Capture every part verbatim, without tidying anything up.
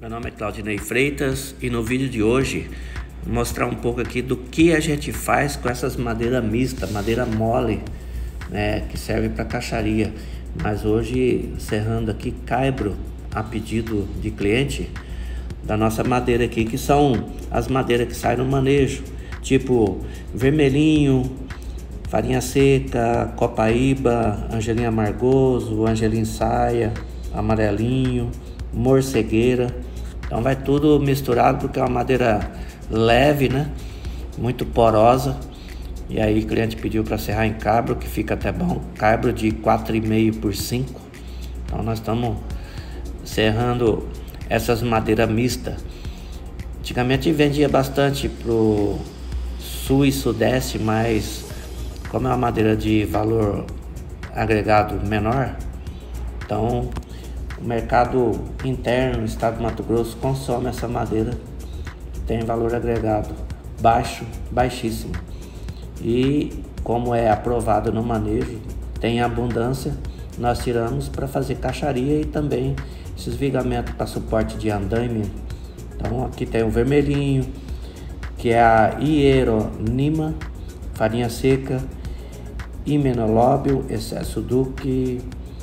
Meu nome é Claudinei Freitas e no vídeo de hoje vou mostrar um pouco aqui do que a gente faz com essas madeiras mistas, madeira mole, né, que serve para caixaria. Mas hoje serrando aqui caibro a pedido de cliente da nossa madeira aqui, que são as madeiras que saem no manejo, tipo vermelhinho, farinha seca, copaíba, angelim amargoso, angelim saia, amarelinho, morcegueira. Então vai tudo misturado porque é uma madeira leve, né? Muito porosa. E aí o cliente pediu para serrar em caibro, que fica até bom. Caibro de quatro vírgula cinco por cinco. Então nós estamos serrando essas madeiras mistas. Antigamente vendia bastante pro sul e sudeste, mas como é uma madeira de valor agregado menor, então o mercado interno no estado do Mato Grosso consome essa madeira, tem valor agregado baixo, baixíssimo. E como é aprovado no manejo, tem abundância, nós tiramos para fazer caixaria e também esses vigamentos para suporte de andaime. Então aqui tem o vermelhinho, que é a hieronima, farinha seca, himenolobio, excesso duque,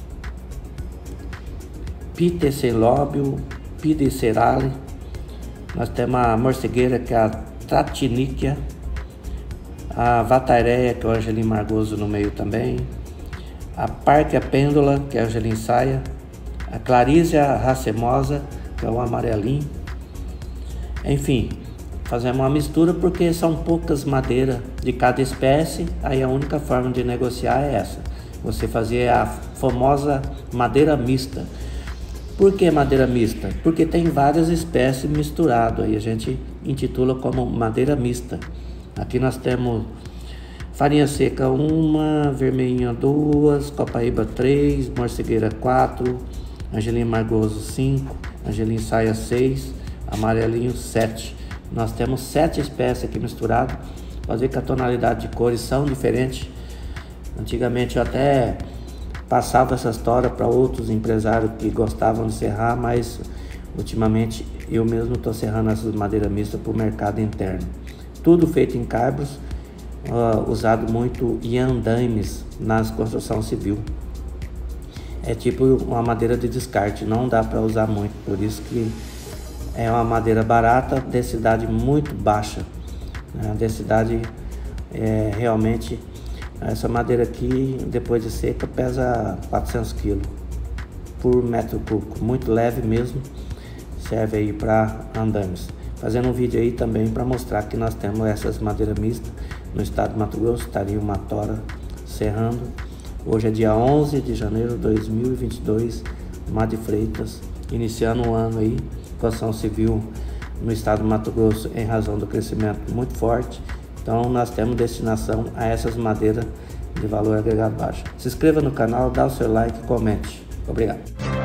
pitecelóbio, pidecerale. Nós temos a morcegueira, que é a tratiníquia, a vatareia, que é o angelim margoso no meio também, a parquia pêndula, que é o angelim saia, a clarísia racemosa, que é o amarelinho. Enfim, fazemos uma mistura porque são poucas madeiras de cada espécie. Aí a única forma de negociar é essa, você fazer a famosa madeira mista. Por que madeira mista? Porque tem várias espécies misturadas, aí a gente intitula como madeira mista. Aqui nós temos farinha seca uma, vermelhinha duas, copaíba três, morcegueira quatro, angelim margoso cinco, angelim saia seis, amarelinho sete. Nós temos sete espécies aqui misturadas. Pode ver que a tonalidade de cores são diferentes. Antigamente eu até passava essa história para outros empresários que gostavam de serrar, mas ultimamente eu mesmo estou serrando essas madeiras mistas para o mercado interno. Tudo feito em caibros, uh, usado muito em andaimes nas construção civil. É tipo uma madeira de descarte, não dá para usar muito, por isso que é uma madeira barata, densidade muito baixa. A densidade é realmente... Essa madeira aqui, depois de seca, pesa quatrocentos quilos por metro cúbico, muito leve mesmo, serve aí para andaimes. Fazendo um vídeo aí também para mostrar que nós temos essas madeiras mistas no estado do Mato Grosso. Estaria uma tora serrando. Hoje é dia onze de janeiro de dois mil e vinte e dois, Mar de Freitas, iniciando o ano aí, construção civil no estado do Mato Grosso em razão do crescimento muito forte. Então nós temos destinação a essas madeiras de valor agregado baixo. Se inscreva no canal, dá o seu like e comente. Obrigado.